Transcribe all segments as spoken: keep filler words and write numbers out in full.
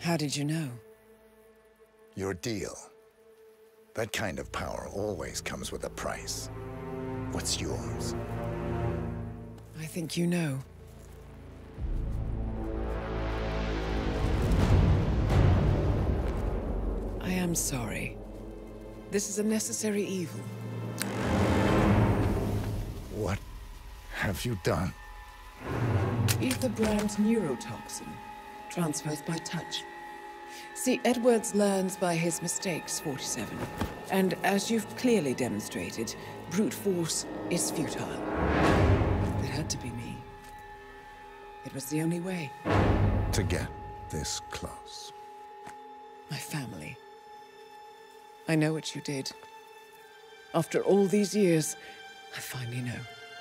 How did you know? Your deal. That kind of power always comes with a price. What's yours? I think you know. I am sorry. This is a necessary evil. What have you done? Ether Brand's neurotoxin transfers by touch. See, Edwards learns by his mistakes, forty-seven. And as you've clearly demonstrated, brute force is futile. It had to be me. It was the only way. To get this close. My family. I know what you did. After all these years, I finally know.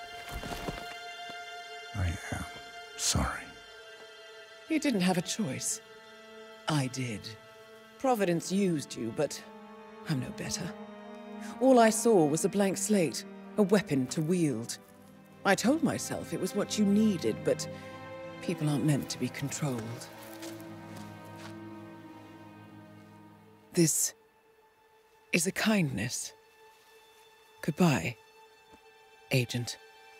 I am sorry. You didn't have a choice. I did. Providence used you, but I'm no better. All I saw was a blank slate, a weapon to wield. I told myself it was what you needed, but people aren't meant to be controlled. This is a kindness. Goodbye, Agent.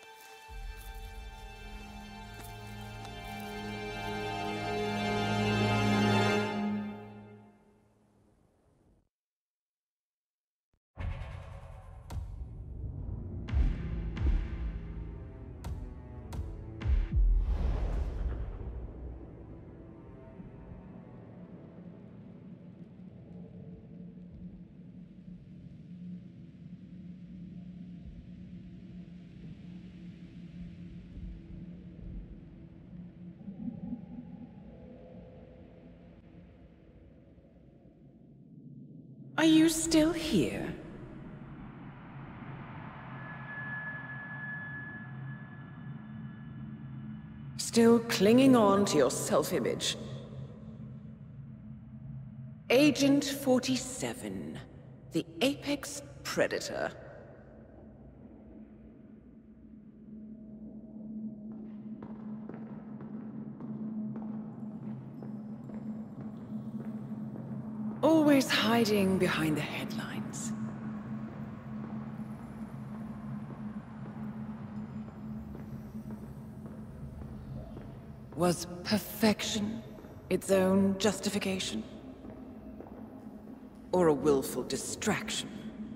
Are you still here? Still clinging on to your self-image? Agent forty-seven, the apex predator. Always hiding behind the headlines. Was perfection its own justification? Or a willful distraction?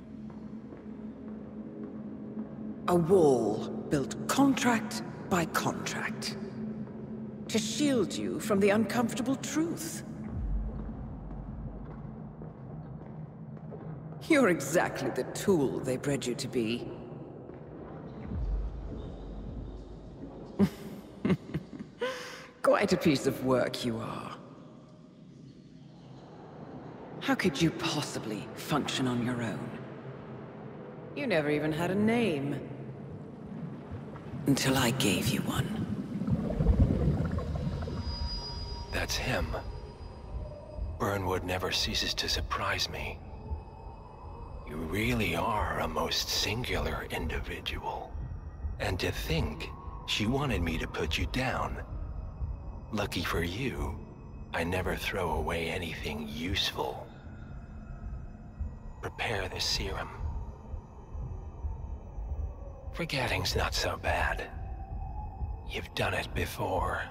A wall built contract by contract to shield you from the uncomfortable truth. You're exactly the tool they bred you to be. Quite a piece of work you are. How could you possibly function on your own? You never even had a name. Until I gave you one. That's him. Burnwood never ceases to surprise me. You really are a most singular individual. And to think, she wanted me to put you down. Lucky for you, I never throw away anything useful. Prepare the serum. Forgetting's not so bad. You've done it before.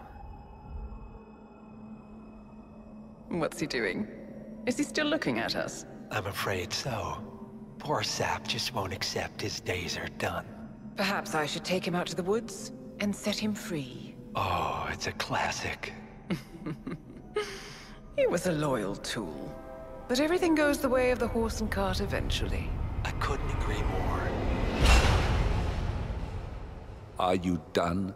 What's he doing? Is he still looking at us? I'm afraid so. Poor Sap just won't accept his days are done. Perhaps I should take him out to the woods and set him free. Oh, it's a classic. He was a loyal tool. But everything goes the way of the horse and cart eventually. I couldn't agree more. Are you done?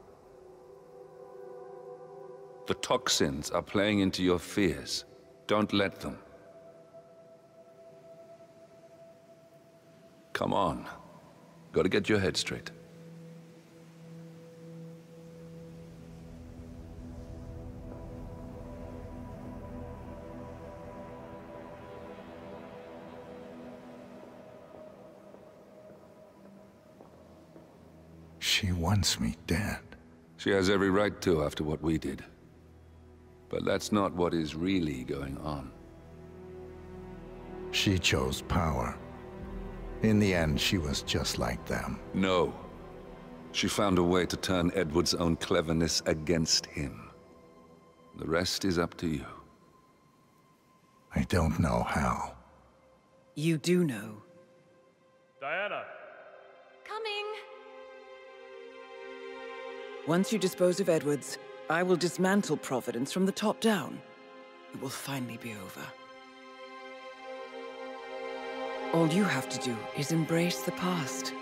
The toxins are playing into your fears. Don't let them. Come on. Gotta get your head straight. She wants me dead. She has every right to after what we did. But that's not what is really going on. She chose power. In the end, she was just like them. No. She found a way to turn Edward's own cleverness against him. The rest is up to you. I don't know how. You do know. Diana! Coming! Once you dispose of Edwards, I will dismantle Providence from the top down. It will finally be over. All you have to do is embrace the past.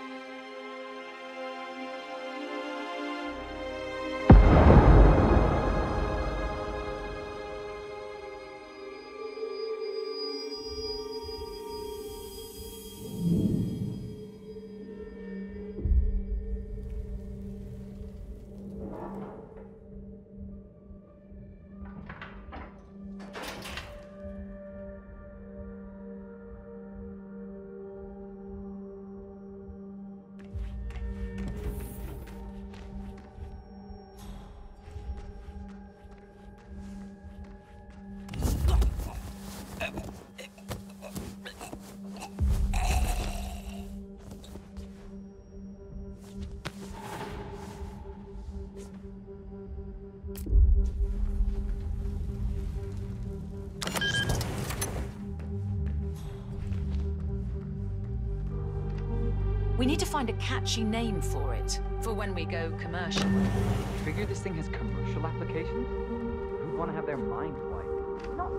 We need to find a catchy name for it, for when we go commercial. Figure this thing has commercial applications? Who'd want to have their mind wiped? Not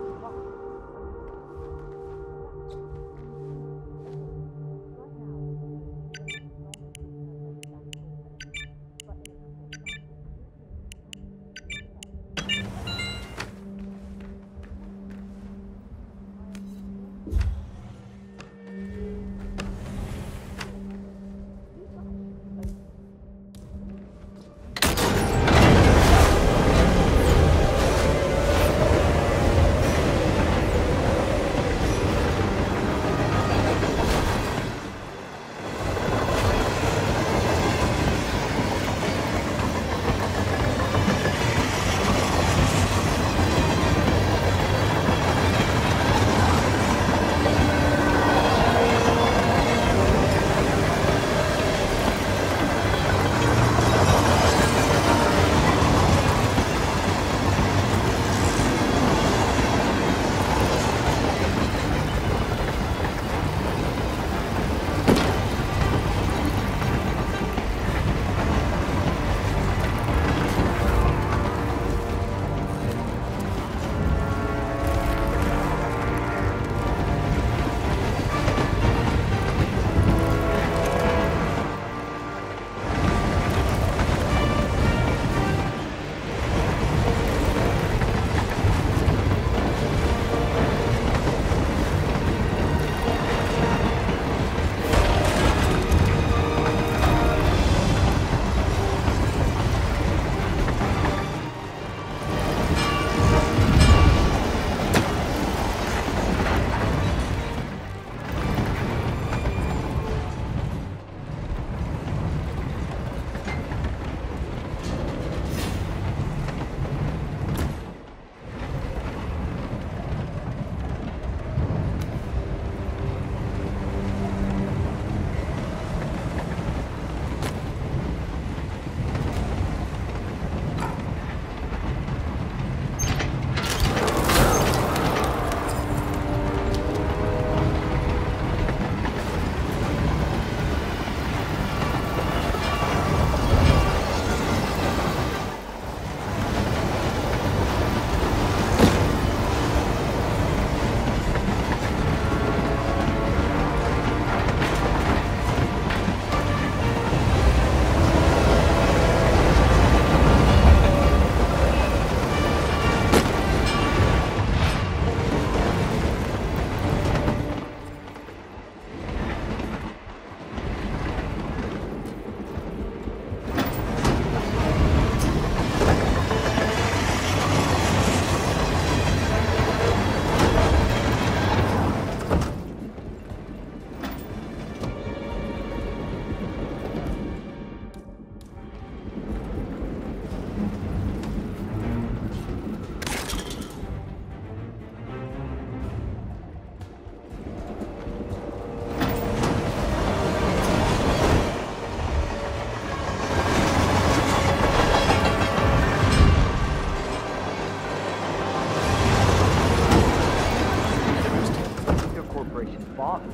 Operation Bomb.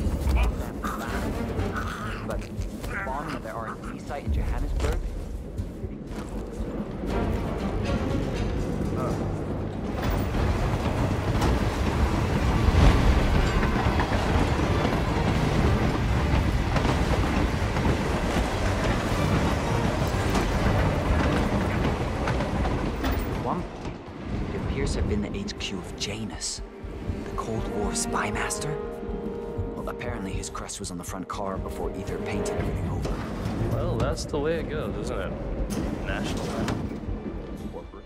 But bombing of their R and D site in Johannesburg? Uh. Have been the H Q of Janus, the Cold War spy master. Well, apparently his crest was on the front car before Ether painted everything over. Well, that's the way it goes, isn't it? National. Corporate.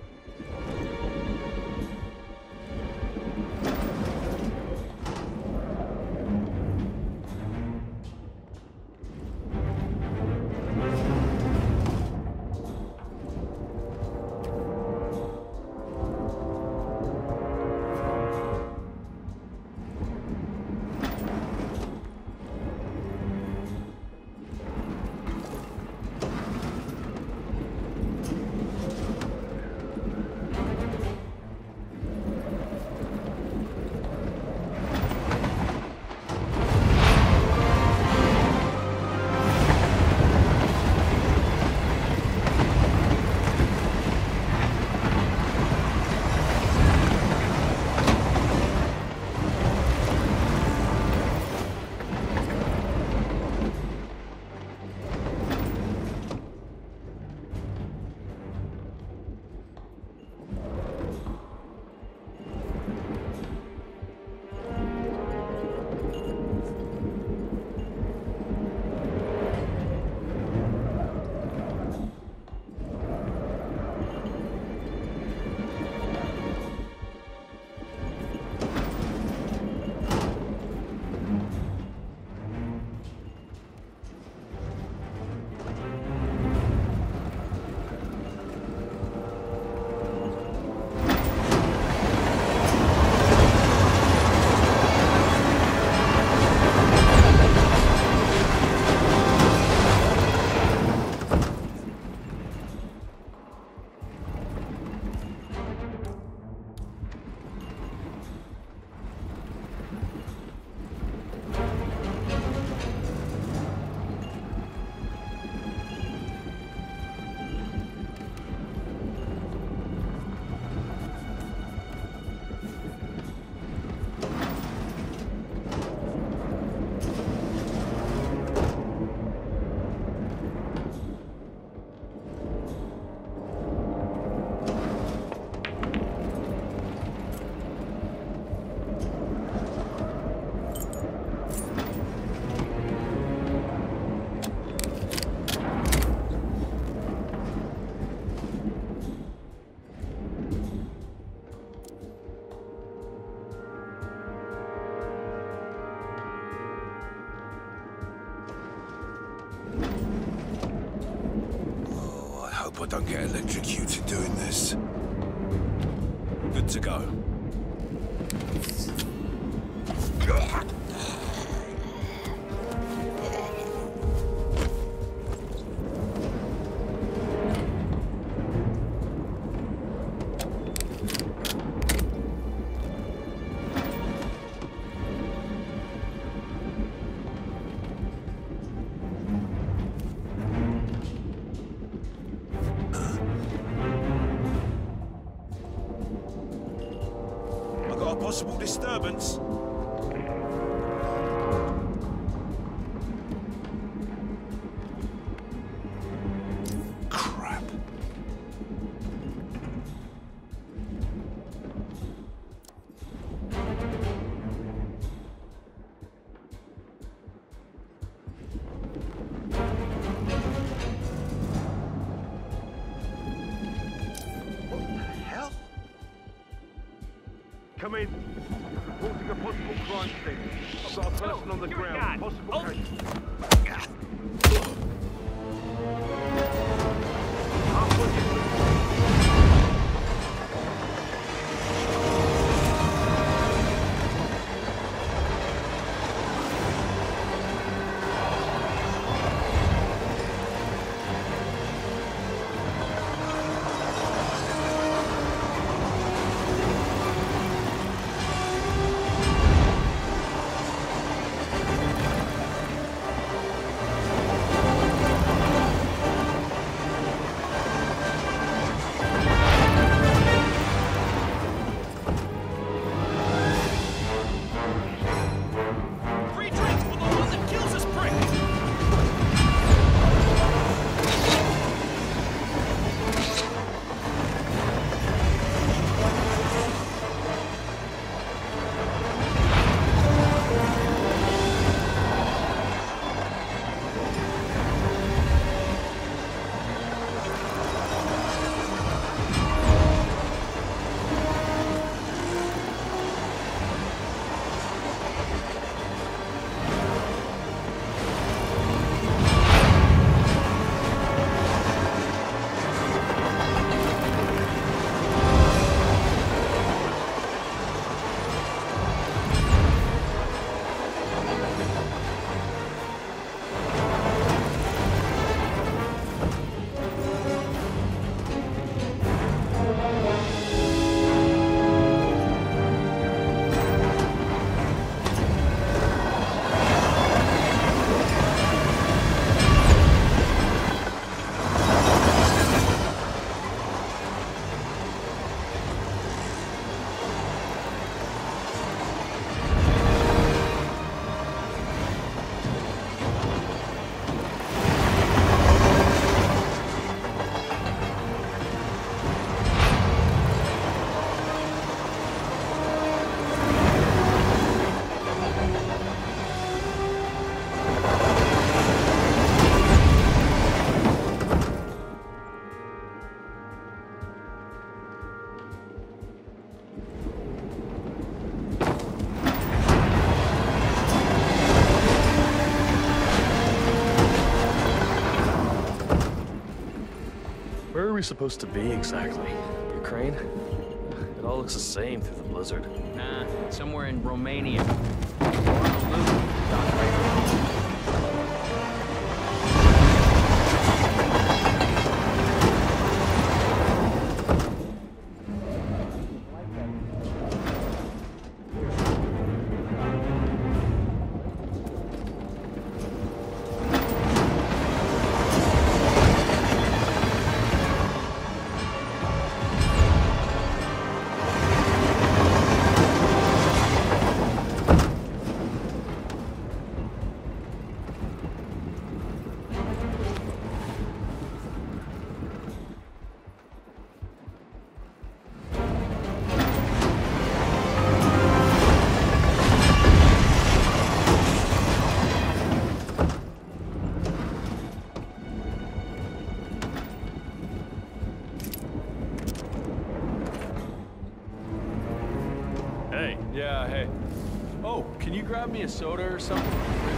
I don't get electrocuted doing this. Good to go. Possible disturbance. Crap. What the hell? Come in. Reporting a possible crime scene. I've got a person on the ground. Possible case. we supposed to be exactly? Ukraine? It all looks the same through the blizzard. Nah, somewhere in Romania. Yeah, hey. Oh, can you grab me a soda or something?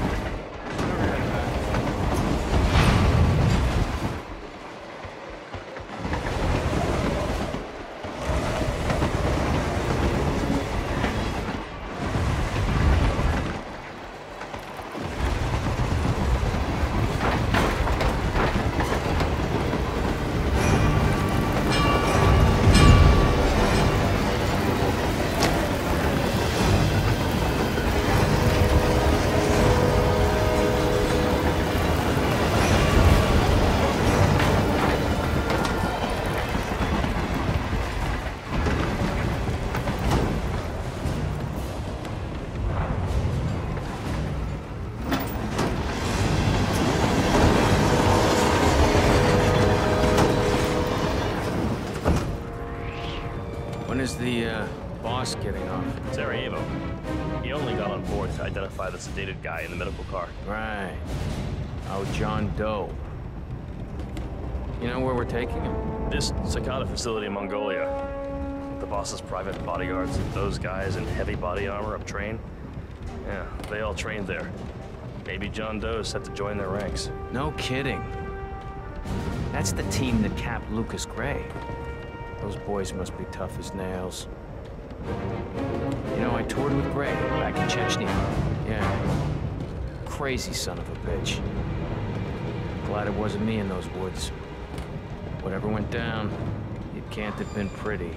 When is the, uh, boss getting off? Sarajevo. He only got on board to identify the sedated guy in the medical car. Right. Oh, John Doe. You know where we're taking him? This Cicada facility in Mongolia. The boss's private bodyguards, those guys in heavy body armor up train. Yeah, they all trained there. Maybe John Doe is set to join their ranks. No kidding. That's the team that capped Lucas Gray. Those boys must be tough as nails. You know, I toured with Gray back in Chechnya. Yeah. Crazy son of a bitch. Glad it wasn't me in those woods. Whatever went down, it can't have been pretty.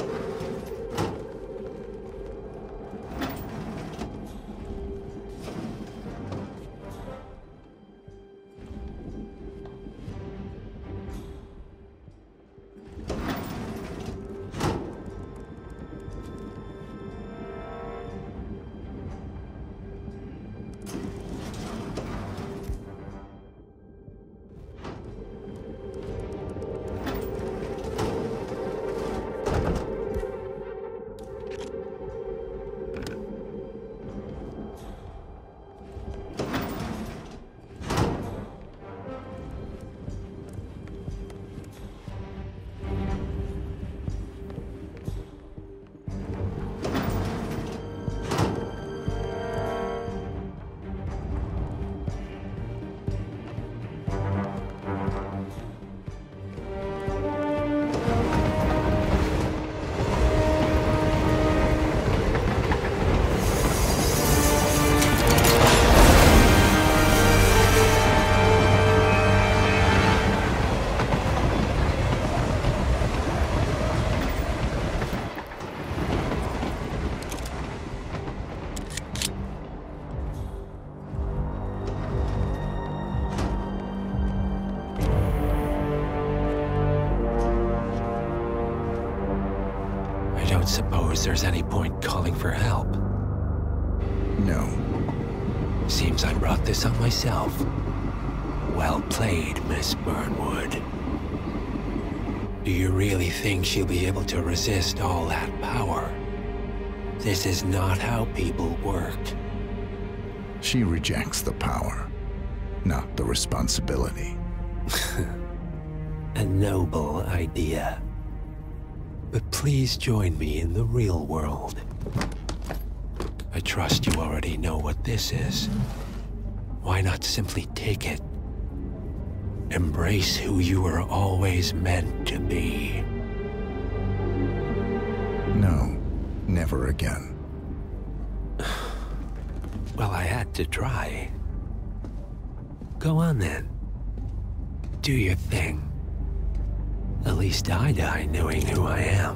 don't suppose there's any point calling for help. No. Seems I brought this on myself. Well played, Miss Burnwood. Do you really think she'll be able to resist all that power? This is not how people work. She rejects the power, not the responsibility. A noble idea. But please join me in the real world. I trust you already know what this is. Why not simply take it? Embrace who you were always meant to be. No, never again. Well, I had to try. Go on then. Do your thing. At least I die knowing who I am.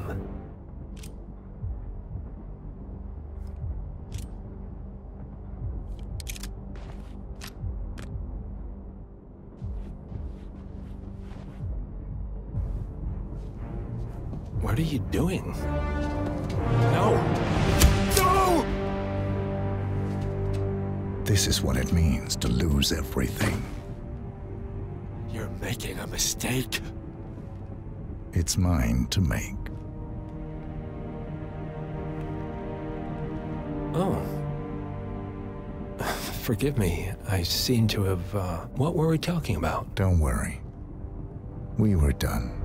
What are you doing? No! No! This is what it means to lose everything. You're making a mistake. It's mine to make. Oh. Forgive me. I seem to have, uh... What were we talking about? Don't worry. We were done.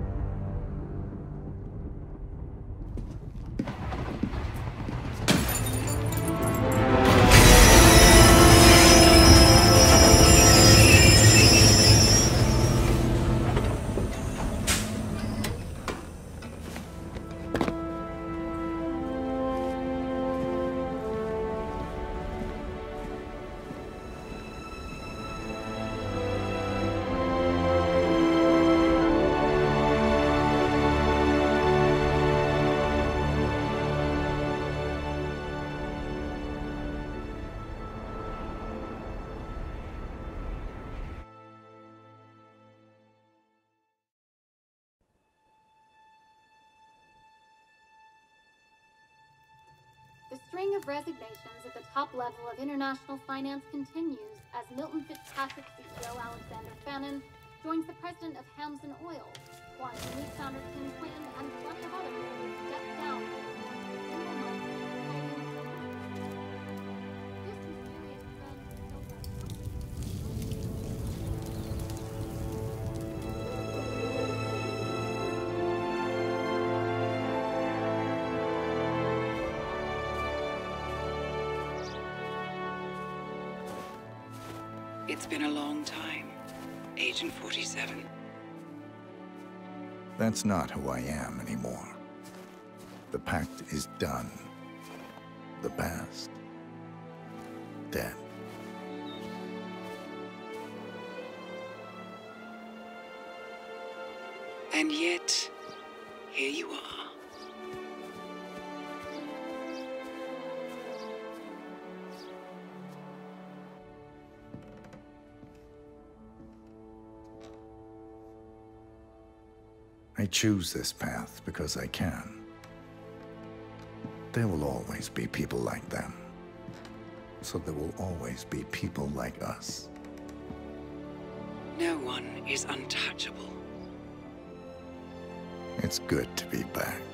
The string of resignations at the top level of international finance continues as Milton Fitzpatrick C E O Alexander Fannin joins the president of Hamson Oil, Quantum Leap founder Tim Quinn, and plenty of others step down. It's been a long time, Agent forty-seven. That's not who I am anymore. The pact is done. The past, dead. And yet, here you are, I choose this path because I can. There will always be people like them. So there will always be people like us. No one is untouchable. It's good to be back.